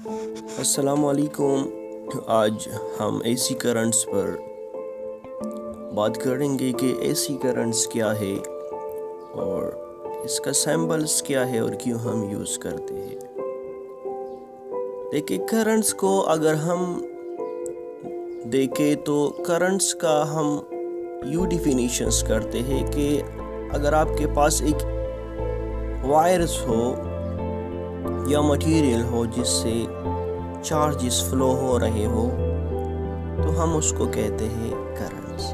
السلام علیکم۔ آج ہم اے سی کرنٹس پر بات کریں گے کہ اے سی کرنٹس کیا ہے اور اس کا سمبلز کیا ہے اور کیوں ہم یوز کرتے ہیں۔ دیکھیں کرنٹس کو اگر ہم دیکھیں تو کرنٹس کا ہم یوں ڈیفینیشنز کرتے ہیں کہ اگر آپ کے پاس ایک وائرز ہو یا مٹیریل ہو جس سے چارجز فلو ہو رہے ہو تو ہم اس کو کہتے ہیں کرنٹس۔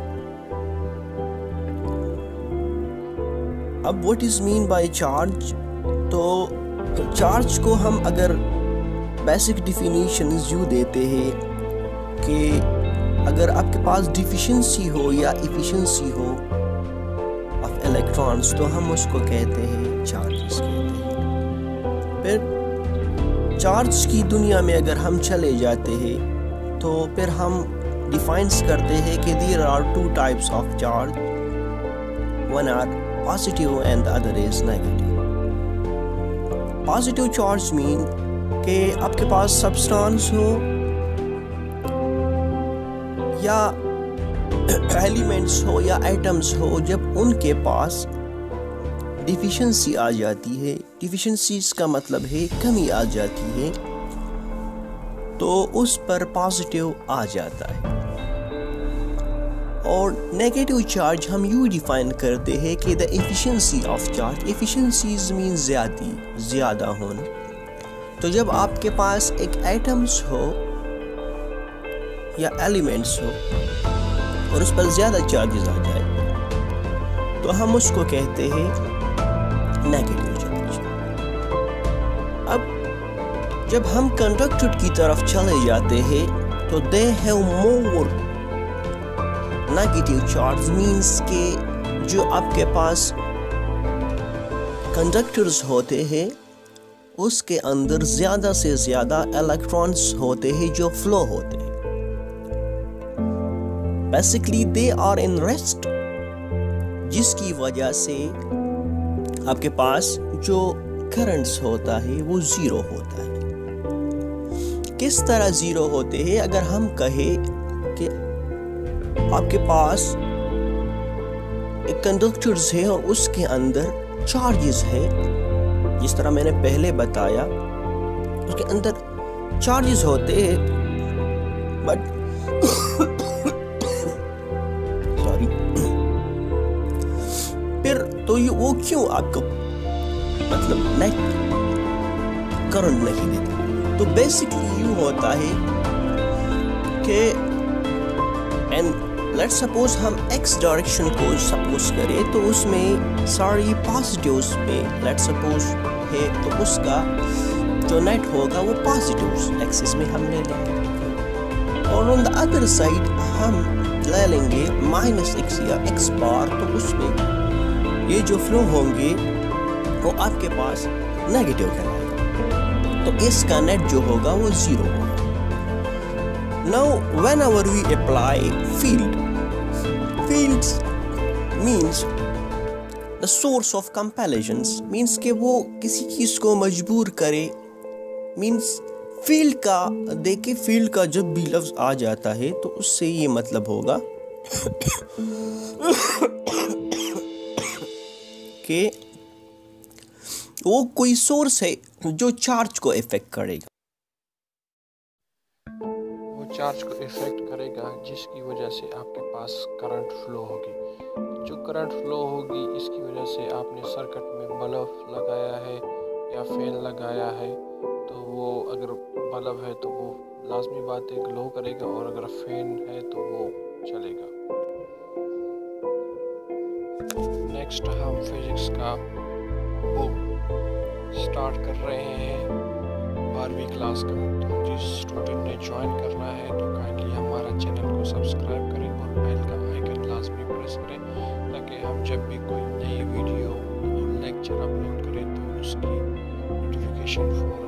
اب what is mean by charge? تو چارج کو ہم اگر بیسک ڈیفینیشنز یوں دیتے ہیں کہ اگر آپ کے پاس ڈیفیشنسی ہو یا ایفیشنسی ہو آف الیکٹرانز تو ہم اس کو کہتے ہیں چارجز کہتے ہیں۔ پھر چارج کی دنیا میں اگر ہم چلے جاتے ہیں تو پھر ہم ڈیفائنس کرتے ہیں کہ there are two types of charge, one are positive and the other is negative۔ positive charge mean کہ آپ کے پاس سبسٹانس ہو یا ایلیمنٹس ہو یا ایٹمز ہو، جب ان کے پاس ڈیفیشنسی آ جاتی ہے، ڈیفیشنسیز کا مطلب ہے کمی آ جاتی ہے، تو اس پر پازیٹیو آ جاتا ہے۔ اور نیگیٹو چارج ہم یوں ڈیفائن کرتے ہیں کہ the efficiency of charge, efficiencies مین زیادہ ہونا۔ تو جب آپ کے پاس ایک ایٹمز ہو یا ایلیمنٹس ہو اور اس پر زیادہ چارجز آ جائے تو ہم اس کو کہتے ہیں نیگیٹو چارج۔ اب جب ہم کنڈکٹر کی طرف چلے جاتے ہیں تو they have more negative charge means کہ جو آپ کے پاس کنڈکٹرز ہوتے ہیں اس کے اندر زیادہ سے زیادہ الیکٹرانز ہوتے ہیں جو فلو ہوتے ہیں۔ basically they are in rest، جس کی وجہ سے آپ کے پاس جو کرنٹس ہوتا ہے وہ زیرو ہوتا ہے۔ کس طرح زیرو ہوتے ہیں؟ اگر ہم کہیں کہ آپ کے پاس ایک کنڈکٹرز ہے اور اس کے اندر چارجز ہے، جس طرح میں نے پہلے بتایا اس کے اندر چارجز ہوتے ہیں بٹ پھر تو وہ کیوں آپ کو مطلب نیٹ کرنٹ نہیں دیتا؟ تو بیسکلی یوں ہوتا ہے کہ لیٹ سپوز ہم ایکس ڈائریکشن کو سپوز کریں تو اس میں ساری پازیٹیوز میں لیٹ سپوز ہے تو اس کا جو نیٹ ہوگا وہ پازیٹیوز ایکسس میں ہم لے لیں گے، اور آن دا ادر سائڈ ہم لے لیں گے مائنس ایکس یا ایکس بار، تو اس میں یہ جو فلو ہوں گے وہ آپ کے پاس نیگیٹیو کہلائے گا، تو اس کا نیٹ جو ہوگا وہ زیرو ہوگا۔ Now whenever we apply fields means the source of compulsions means کہ وہ کسی چیز کو مجبور کرے، means فیلڈ کا دیکھیں، فیلڈ کا جب بھی لفظ آ جاتا ہے تو اس سے یہ مطلب ہوگا کہ وہ کوئی سورس ہے جو چارج کو افیکٹ کرے گا، وہ چارج کو افیکٹ کرے گا جس کی وجہ سے آپ کے پاس کرنٹ فلو ہوگی۔ جو کرنٹ فلو ہوگی اس کی وجہ سے آپ نے سرکٹ میں بلب لگایا ہے یا فین لگایا ہے، تو وہ اگر بلب ہے تو وہ لازمی بات ہے گلو کرے گا، اور اگر فین ہے تو وہ چلے گا۔ نیکسٹ ہم فزکس کا بک سٹارٹ کر رہے ہیں 12ویں کلاس کا، تو جس اسٹوڈنٹ نے جوائن کرنا ہے تو کائنڈلی ہمارا چینل کو سبسکرائب کریں اور بیل کا آئیکن لازمی پریس کریں تاکہ ہم جب بھی کوئی نئی ویڈیو اور لیکچر اپلوڈ کریں تو اس کی نوٹیفیکیشن فوراً